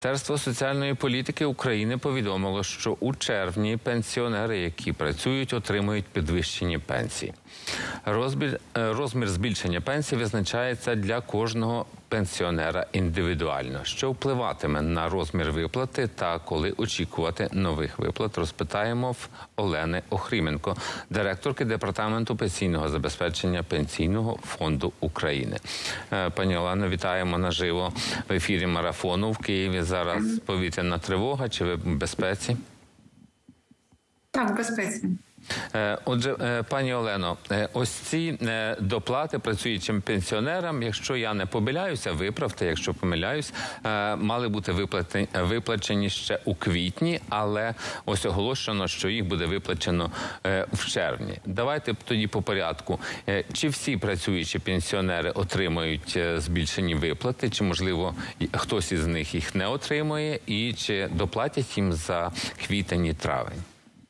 Міністерство соціальної політики України повідомило, що у червні пенсіонери, які працюють, отримують підвищені пенсії. Розмір збільшення пенсії визначається для кожного пенсіонера індивідуально. Що впливатиме на розмір виплати та коли очікувати нових виплат, розпитаємо в Олени Охріменко, директорки Департаменту пенсійного забезпечення Пенсійного фонду України. Пані Олено, вітаємо наживо в ефірі марафону. В Києві зараз повітряна тривога. Чи ви в безпеці? Так, в безпеці. Отже, пані Олено, ось ці доплати працюючим пенсіонерам, якщо я не помиляюся, виправте, якщо помиляюсь, мали бути виплачені ще у квітні, але ось оголошено, що їх буде виплачено в червні. Давайте тоді по порядку. Чи всі працюючі пенсіонери отримають збільшені виплати, чи, можливо, хтось із них їх не отримує, і чи доплатять їм за квітень і травень?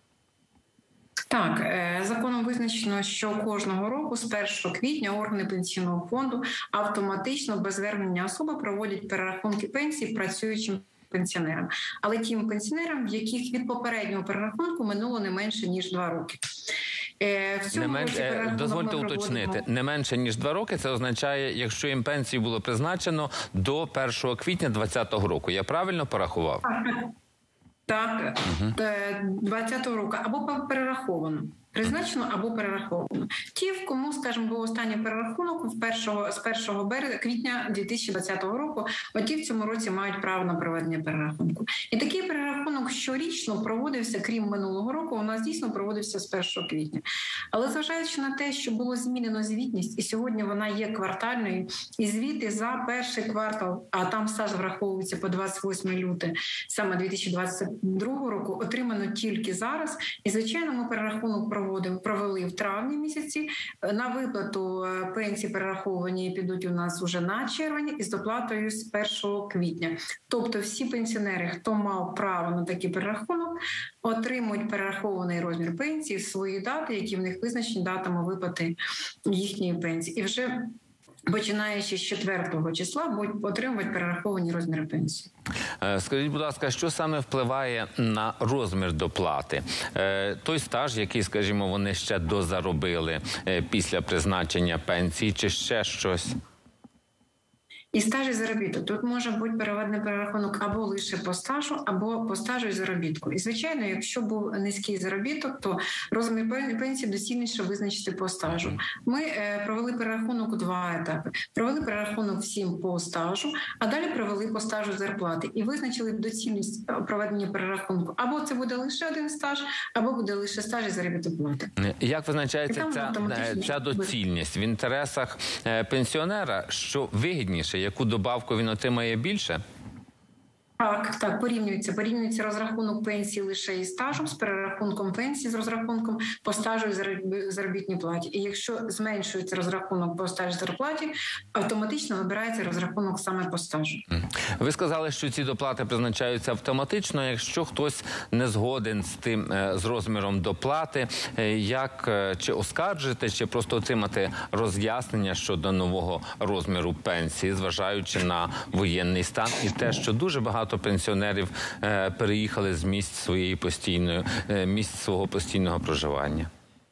Так, законом визначено, що кожного року з 1 квітня органи Пенсійного фонду автоматично без звернення особи проводять перерахунки пенсій працюючим пенсіонерам. Але тим пенсіонерам, в яких від попереднього перерахунку минуло не менше, ніж 2 роки. Дозвольте уточнити, не менше, ніж 2 роки, це означає, якщо їм пенсію було призначено до 1 квітня 2020 року. Я правильно порахував? Так, 2020 року або перераховано. Призначено або перераховано. Ті, в кому, скажімо, був останній перерахунок з 1 квітня 2020 року, ті в цьому році мають право на проведення перерахунку. І такий перерахунок щорічно проводився, крім минулого року, у нас дійсно проводився з 1 квітня. Але зважаючи на те, що було змінено звітність, і сьогодні вона є квартальною, і звіти за перший квартал, а там стаж враховується по 28 лютого, саме 2022 року, отримано тільки зараз. І, звичайно, ми перерахунок провели в травні місяці. На виплату пенсії перераховані підуть у нас уже на червень із доплатою з 1 квітня. Тобто всі пенсіонери, хто мав право на такий перерахунок, отримують перерахований розмір пенсії в свої дати, які в них визначені датами виплати їхньої пенсії. І вже починаючи з 4 числа будуть отримувати перераховані розміри пенсії. Скажіть, будь ласка, що саме впливає на розмір доплати? Той стаж, який, скажімо, вони ще дозаробили після призначення пенсії, чи ще щось? І стаж і заробіток. Тут може бути переведений перерахунок або лише по стажу, або по стажу і заробітку. І, звичайно, якщо був низький заробіток, то розмір пенсії доцільніше визначити по стажу. Ми провели перерахунок у 2 етапи. Провели перерахунок всім по стажу, а далі провели по стажу зарплати. І визначили доцільність проведення перерахунку. Або це буде лише один стаж, або буде лише стаж і заробіток плати. Як визначається ця доцільність? В інтересах пенсіонера, що вигідніше? Яку добавку він отримає більше? Так, порівнюється розрахунок пенсії лише із стажем, з перерахунком пенсії з розрахунком по стажу і заробітній платі. І якщо зменшується розрахунок по стажу і зарплаті, автоматично вибирається розрахунок саме по стажу. Ви сказали, що ці доплати призначаються автоматично. Якщо хтось не згоден з розміром доплати, чи оскаржити, чи просто отримати роз'яснення щодо нового розміру пенсії, зважаючи на воєнний стан і те, що дуже багато пенсіонерів переїхали з місць свого постійного проживання.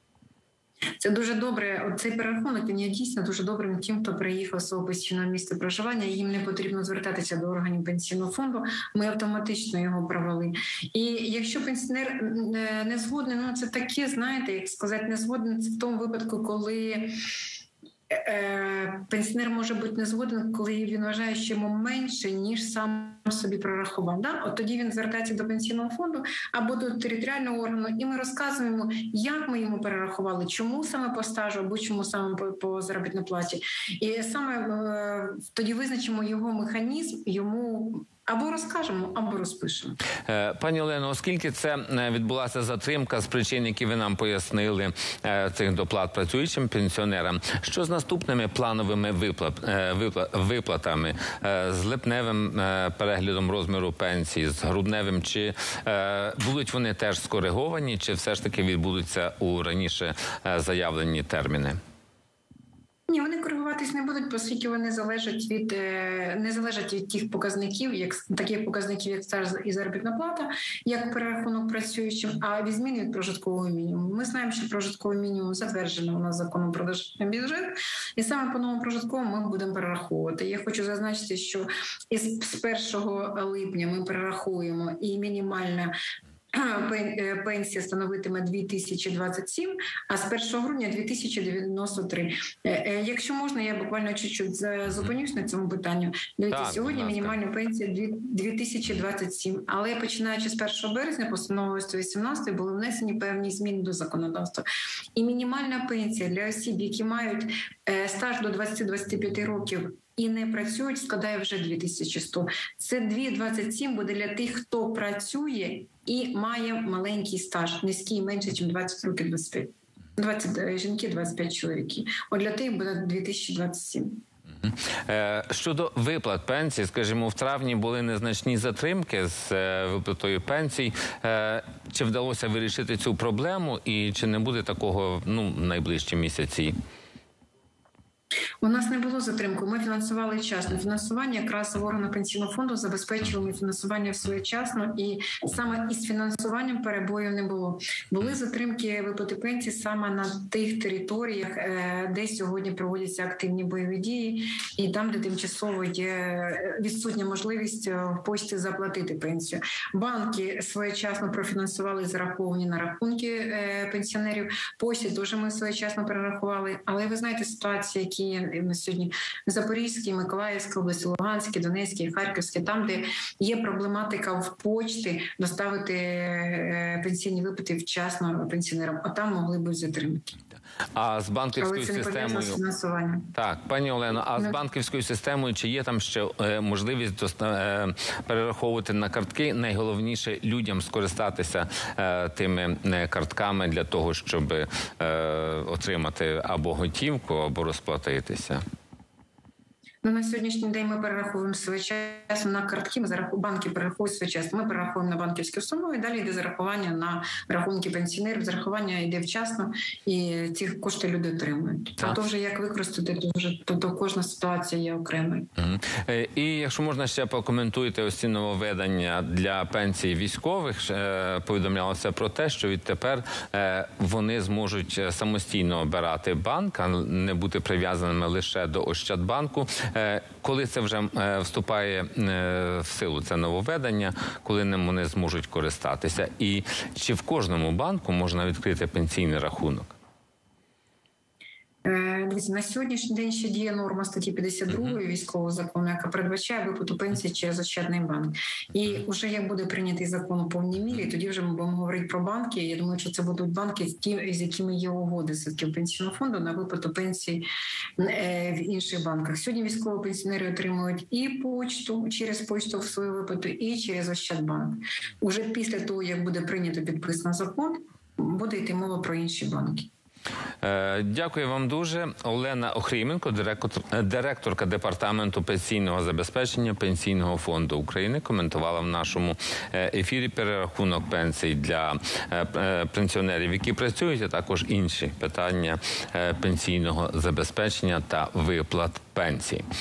Це дуже добре. Цей перерахунок, він є дійсно дуже добрим тим, хто приїхав з свого постійного місця проживання. Їм не потрібно звертатися до органів Пенсійного фонду. Ми автоматично його провели. І якщо пенсіонер не згоден, це таке, знаєте, як сказати, не згоден, це в тому випадку, коли пенсіонер може бути не згоден, коли він вважає, що йому менше, ніж сам собі прорахував. От тоді він звертається до Пенсійного фонду або до територіального органу, і ми розказуємо, як ми йому перерахували, чому саме по стажу, або чому саме по заробітній платі. І саме тоді визначимо його механізм, йому або розкажемо, або розпишемо. Пані Олено, оскільки це відбулася затримка з причин, які ви нам пояснили, цих доплат працюючим пенсіонерам, що з наступними плановими виплатами, з липневим переглядом розміру пенсії, з грудневим, чи будуть вони теж скориговані, чи все ж таки відбудуться у раніше заявлені терміни? Ні, вони коригуватись змінюватись не будуть, оскільки вони не залежать від тих показників, таких показників, як стаж і заробітна плата, як перерахунок працюючим, а від зміни від прожиткового мінімуму. Ми знаємо, що прожитковий мінімум затверджено у нас законом про державний бюджет, і саме по новому прожитковому ми будемо перераховувати. Я хочу зазначити, що з 1 липня ми перерахуємо і мінімальна пенсія становитиме 2027, а з 1 грудня 2093. Якщо можна, я буквально чуть-чуть зупинюсь на цьому питанню. Дивіться, сьогодні мінімальна пенсія 2027, але починаючи з 1 березня постановою 118 були внесені певні зміни до законодавства. І мінімальна пенсія для осіб, які мають стаж до 20-25 років, і не працюють, складає вже 2100. Це 2,27 буде для тих, хто працює і має маленький стаж, низький, менше, ніж 20 років, 25. 20 жінки, 25 чоловіків. От для тих буде 2027. Щодо виплат пенсій, скажімо, в травні були незначні затримки з виплатою пенсій. Чи вдалося вирішити цю проблему і чи не буде такого в найближчі місяці? У нас не було затримки, ми фінансували вчасно. Фінансування якраз в органах пенсійного фонду забезпечували фінансування своєчасно, і саме із фінансуванням перебоїв не було. Були затримки виплати пенсій саме на тих територіях, де сьогодні проводяться активні бойові дії, і там, де тимчасово є відсутня можливість в почті заплатити пенсію. Банки своєчасно профінансували зараховані на рахунки пенсіонерів. Почті теж ми своєчасно перерахували. Але ви знаєте, ситуація, які є на сьогодні в Запорізькій, Миколаївській області, Луганській, Донецькій, Харківській, там, де є проблематика в почті доставити пенсійні виплати вчасно пенсіонерам, а там могли б затримати. А з банківською системою, так, пані Олено, а з банківською системою чи є там ще можливість перераховувати на картки? Найголовніше людям скористатися тими картками для того, щоб отримати або готівку, або розплатитися. На сьогоднішній день ми перераховуємо своєчасно на картки, банки перераховують своєчасно. Ми перераховуємо на банківську суму, і далі йде зарахування на рахунки пенсіонерів. Зарахування йде вчасно, і ці кошти люди отримують. А то вже як використати, то кожна ситуація є окремою. І якщо можна ще покоментуйте ось ці нововведення для пенсій військових, повідомлялося про те, що відтепер вони зможуть самостійно обирати банк, а не бути прив'язаними лише до Ощадбанку. Коли це вже вступає в силу, це нововведення, коли ним вони зможуть користатися? І чи в кожному банку можна відкрити пенсійний рахунок? Дивіться, на сьогоднішній день ще діє норма статті 52 військового закону, яка передбачає виплату пенсії через Ощадний банк. І вже як буде прийнятий закон у повній мірі, тоді вже ми будемо говорити про банки. Я думаю, що це будуть банки, з якими є угоди з пенсійного фонду на виплату пенсій в інших банках. Сьогодні військові пенсіонери отримують і почту, через почту в свою виплату, і через Ощадбанк. Уже після того, як буде прийнято підписано закон, буде йти мова про інші банки. Дякую вам дуже. Олена Охріменко, директорка Департаменту пенсійного забезпечення Пенсійного фонду України, коментувала в нашому ефірі перерахунок пенсій для пенсіонерів, які працюють, а також інші питання пенсійного забезпечення та виплат пенсій.